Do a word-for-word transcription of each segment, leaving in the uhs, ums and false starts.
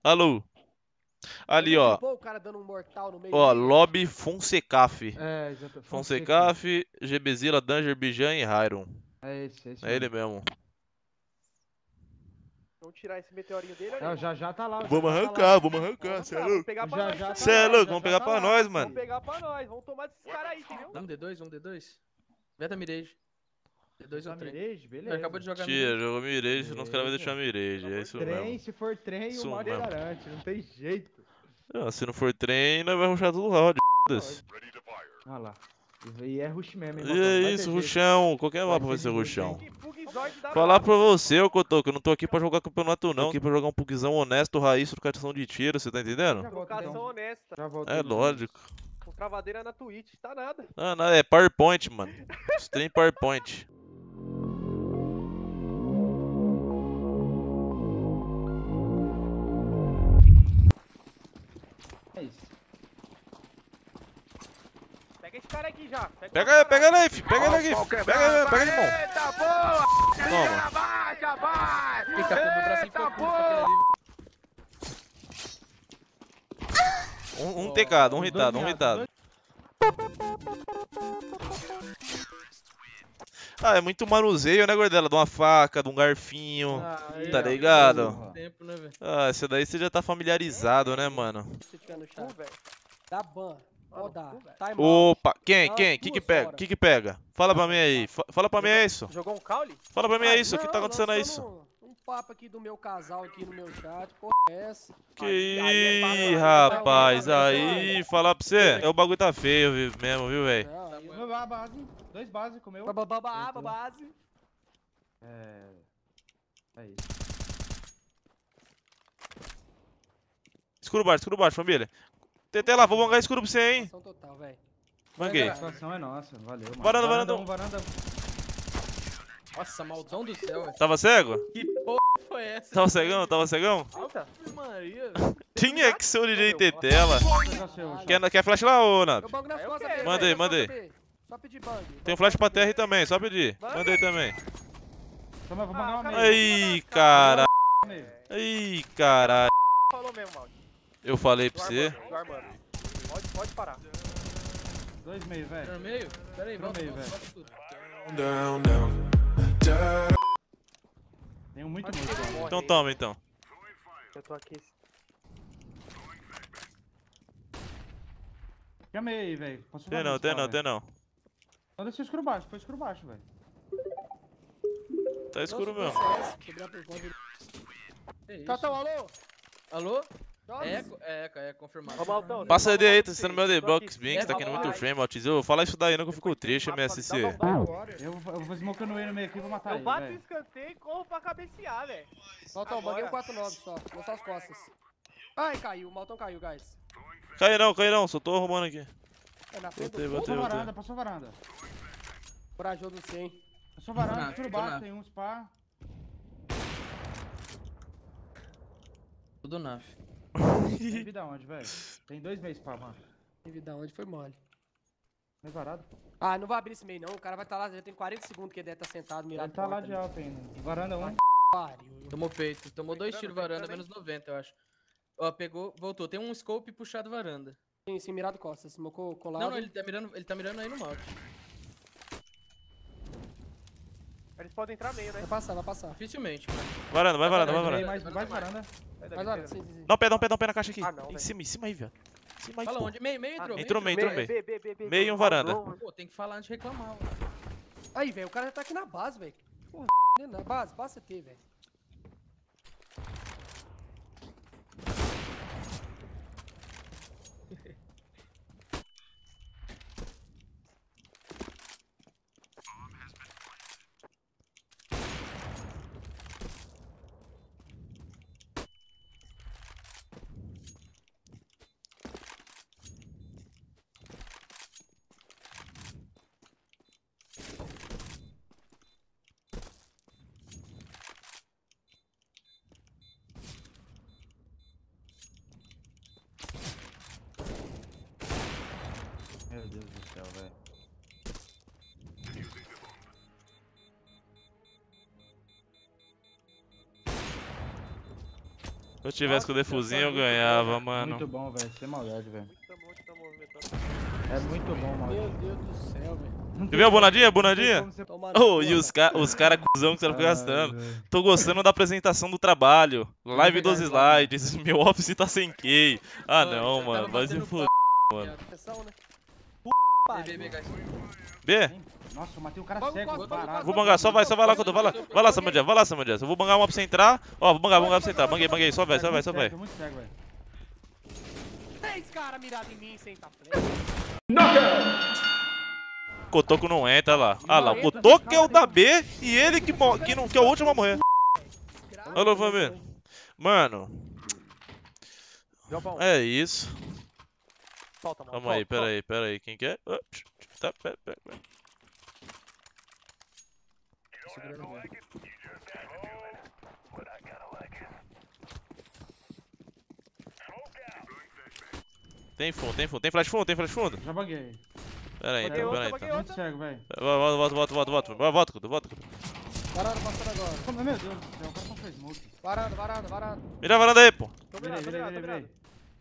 Alô. Ali, Muito ó. bom o cara dando um mortal no meio Ó, ali, velho. Lobby Fonsecaf. É, exato. Fonseca. Fonsecaf, GBzilla, Danger, Bijan e Hyron. É esse, é esse É ele mesmo. mesmo. Vamos tirar esse meteorinho dele, É, olha o aí. já já tá lá, o já Vamos já tá arrancar, lá. vamos arrancar, cê é Tá, vamos louco. pegar O pra já nós já tá também, Cê é lá, velho. louco, já vamos já pegar tá pra lá. nós, Vamos mano. pegar pra nós, vamos tomar desses caras aí, entendeu? Vamos D dois, vamos D dois. Veta Mirage. D dois ou Usar trem. Mirage, Ele beleza. acabou de jogar Tira, Mirage. jogou Mirage, senão os caras vão deixar Beleza. Mirage. É isso Trem, mesmo. se for trem, Isso o mod mesmo. garante, não tem jeito. Ah, se não for trem, nós vamos rushar tudo round. Foda-se. Olha lá. E e é rush mesmo, hein, E Maltão? Não é vai isso, ter jeito. rushão. Qualquer Vai mapa vai ser ser de rush, rushão. hein? Que Pugzord da Falar brava. pra você, ô Cotoco, eu não tô aqui pra jogar campeonato não. Tô aqui pra jogar um pugzão honesto, raiz, trocação de tiro, você tá entendendo? Já volto, Trocação então. honesta. Já volto É aí, meus lógico. Com travadeira na Twitch, tá nada. Ah, não, é PowerPoint, mano. Stream PowerPoint. amigos. É isso. Pega esse cara aqui já. Pega ele, pega ele aí, filho. Pega ele aqui. Pega ele, pega ele, irmão. Eita boa! Toma. Baixa, vai! Ih, cara, meu bracinho ficou curto pra aquele ali. Um, um tecado, um Os ritado, dois um miados, ritado. Ah, é muito manuseio, né, Gordela? De uma faca, de um garfinho. Ah, é, Tá é, ligado? porra. Tempo, né, velho? Ah, esse daí você já tá familiarizado, né, mano? Se tiver no chão, velho. Dá ban. Rodar. cu, velho. Time out. Opa, quem, Dá quem? umas Que que duas pega? horas. Que que pega? Fala pra mim aí. Fa- Fala pra mim é isso. Jogou um caule? Fala pra mim é isso. O que Não, tá acontecendo é lançando isso? Um, um papo aqui do meu casal aqui no meu chat. Porra, é essa? Que Aí- aí é papo, aí, aí é rapaz, papo, aí é aí, falar pra você, é o bagulho tá feio vi- mesmo, viu, velho? Não, aí eu- Meu, a base. Dois bases comeu. Ba- ba- ba- ba- ba- base. É. É isso. Escuro baixo, escuro baixo, família. Tentei lá, vou mangar escuro pra você, hein? Ação total, velho. Manguei. A situação é nossa, valeu, mano. Varanda, varanda. varanda. Um, varanda. Nossa, maldão do céu, velho. Tava cego? Que porra foi essa? Tava cegão? Tava cegão? Alta? Maria, velho. Tinha que ser o D J Tetela. Pegar seu, Quer, quer flash lá, ô, Nap? Eu banco nas Aí eu costas quero. dele. Mandei, nas costas mandei. dele. Só pedir bang. Tem um flash pra terra aí também, só pedir. Manda. Mandei também. Toma, vou Ah, mandar uma cara, meia. Aí, cara. Meia. Aí, caralho. Falou mesmo, Maldi. Eu falei pra Do você. Armando, do Armando. Pode, pode parar. Dois meio, Tá velho. no meio? Pera aí, Tá no volta, meio, volta, velho. volta tudo. down, down. Tem um muito Pode muito. ser, velho. morre Então aí. toma, então. Eu tô aqui. Fica meio aí, velho. Posso Tem fazer não, isso, tem pá, não, tem velho? não. Não deixa escuro baixo, foi escuro baixo, velho. Tá escuro Nossa, mesmo. C S, quebrar por conta dele. Que isso? Catão, alô? Alô? Jovens? É, eco, é, eco, é, confirmado. Ô, Maltão, Passa a você ideia aí, fala tá pra sendo meu vocês, tô debox aqui. Binks, tá aqui no muito Vai. frame, Altiz. Fala isso daí não que eu fico triste, Mapa, M S C. dá uma bomba. Eu vou, eu vou smocando ele no meio aqui e vou matar Eu ele, bato o velho. escanteio e corro pra cabecear, velho. Maltão, Agora. banguei um quatro nove só. Vou só as costas. Ai, caiu. O Maltão caiu, guys. Cai não, cai não, só tô arrumando aqui. É na frente Botei, do botei. Passou varanda, passou varanda. corajoso do cem. Passou varanda, Tô na- escuro tô na- baixo, tem um spa. Tudo naf. Tem vida onde, velho? Tem dois meses spa, mano. Tem vida onde foi mole. Meio varado. Ah, não vai abrir esse meio não. O cara vai estar lá, já tem quarenta segundos que ele deve estar sentado, mirado. Ele tá lá porta de ali. alto ainda. Varanda um. Pariu. Tomou peito. Tomou dois entrando, tiros tá varanda, entrando, menos noventa, eu acho. Ó, pegou, voltou. Tem um scope puxado varanda. Sim, sim, mirado costas. Smocou colado. Não, não, ele tá mirando, ele tá mirando aí no malte. Eles podem entrar meio, né? Vai passar, vai passar. Dificilmente, mano. Varanda, vai varanda, vai Vai, Tem varanda. mais, mais varanda. Sai da Mas olha, besteira. sim, sim, sim. Dá um pé, dá um pé, dá um pé na caixa aqui. Ah, não, Em velho. cima, em cima aí, velho. Em cima aí, Fala pô. onde? Meio, meio Ah, entrou, meio entrou meio, entrou B, meio. B, B, B, B, Meio e um varanda. Drone. Pô, tem que falar antes de reclamar, mano. Aí, velho, o cara já tá aqui na base, velho. Porra, na base, base C T, velho. Meu Deus do céu, velho. Se eu tivesse com o defusinho, eu Nossa, ganhava, mano. Muito bom, velho. Sem maldade, velho. Muito bom, muito bom movimentando. É muito bom, mano. Meu Deus do céu, velho. Você viu a bonadinha? A bonadinha? Toma Oh, no e cu, os, ca os caras cuzão que você não fica Ai, gastando. velho. Tô gostando da apresentação do trabalho. Live pegar dos isso lá, slides. Meu office tá sem key. Ah, Mano, não, eu tava mano. Vai se batendo fuder. viado. Atenção, né? B, B, B, guys. B? Nossa, eu matei um cara Vamos, cego, vamos, barato. Vou bangar, só vai, só vai lá, quando vai lá. Vai lá, Samandia, vai lá, Samandia. Eu vou bangar uma pra você entrar. Ó, vou bangar, vou bangar pra você entrar. Banguei, banguei, só vai, só vai, só vai. Tô muito cego, velho. Três caras mirados em mim sem tá frente. Cotoco não entra, olha lá. Ah lá, o Cotoco é o da B e ele que, mo- que, não, que é o último a morrer. Alô, família. Mano, Deu bom. é isso. Solta, mano. Calma aí, solta, pera solta. aí, pera aí. Quem que é? Ah, tch, tch, Tá, pera, pera, pera. Segurando o B. Tem fundo, tem fundo. Tem flash fundo, tem flash fundo. Já baguei. Pera aí, Baguei então, pera aí, outra, então. Muito cego, velho. Volta, volta, volta, volta, volta. Volta, volta, Couto, volta, Couto. Varanda passando agora. Como- Meu Deus do céu, o cara só fez smoke. Varanda, varanda, varanda. Vira a varanda aí, pô. Tô Virei, virado, tô virei, virado, tô virei, virado.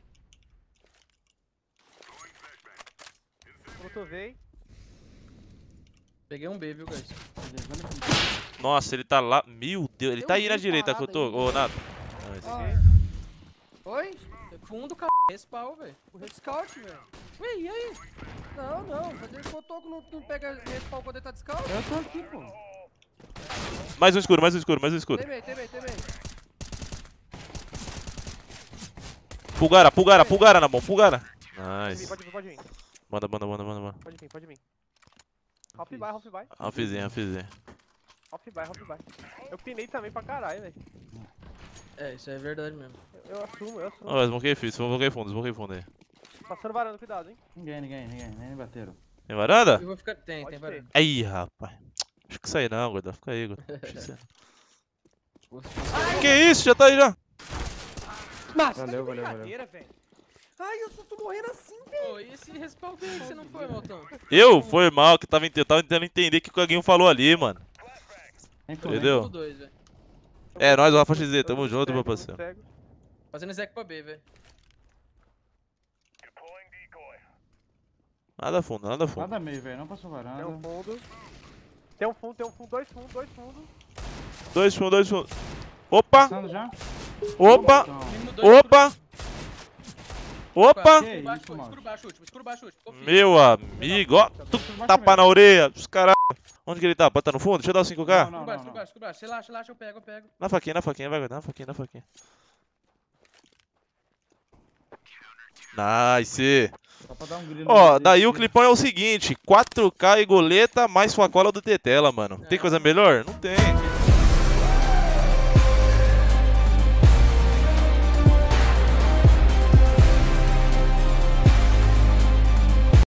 virei. Cotovei. Peguei um B, viu, guys? Beleza, olha aqui. Nossa, ele tá lá. Meu Deus, ele Eu tá aí vi na direita, parado Cotoco. aí. Ô, Nato. Nice. Ah. Oi? Fundo, c... Respawn, velho. O Red Scout, velho. Ué, e aí? Não, não. Fazer esse cotoco não, não pega respawn quando ele tá de scout. Eu tô aqui, pô. Mais um escuro, mais um escuro, mais um escuro. Tem meio, tem meio, tem meio. Pulgara, pulgara, pulgara na mão, pulgara. Pode vir, Nice. pode vir, pode vir. Manda, manda, manda, manda, manda. Pode vir, pode vir. Hop by, hop by. Rafizinho, rafizinho. Hop by, hop by. Eu pinei também pra caralho, velho. É, isso é verdade mesmo. Eu, eu assumo, eu assumo. Ó, smoquei fixe, smoquei fundo, smoquei fundo aí. Passando varanda, cuidado, hein. Ninguém, ninguém, ninguém. Nem me bateram. Tem varanda? Eu vou ficar... Tem, Pode tem ter. varanda. Aí, rapaz. Acho que isso aí não, Gorda. Fica aí, Gorda. Acho que isso aí- Que isso? Já tá aí já. Nossa, Valeu, tá de valeu, brincadeira, velho. Ai, eu só tô morrendo assim, velho. Pô, e esse respawn B que você não foi, Maltão? Eu? Foi mal, que tava, ent- eu tava tentando entender o que o Caguinho falou ali, mano. Nem fundo, Entendeu? Tudo dois, velho. É, nós, Rafa X Z, tamo Muito junto, cego, meu muito parceiro. cego. Fazendo Zek pra B, velho. Nada fundo, nada fundo. Nada meio, velho. Não passou Tem um varanda. fundo. Tem um fundo, tem um fundo, dois fundos, dois fundos. Dois fundos, dois fundos. Opa! Passando já? Opa! Então, Mínimo dois. Opa! Opa! Que Escuro baixo, isso, chute, mano. escuro baixo, chute, escuro baixo, chute. Confia. Meu amigo, ó. Tu tapa na orelha, os caras. Onde que ele tá? Pode tá no fundo? Deixa eu dar o cinco K. Não, não, Escuro baixo, não, escuro não. baixo, escuro baixo. Relaxa, relaxa, eu pego, eu pego. Na faquinha, na faquinha, vai, Gorda. Na faquinha, na faquinha. Nice! Só pra dar um grilo. Ó, no daí o dedo. clipão é o seguinte: quatro K e goleta mais sua cola do Tetela, mano. Tem coisa melhor? Não tem.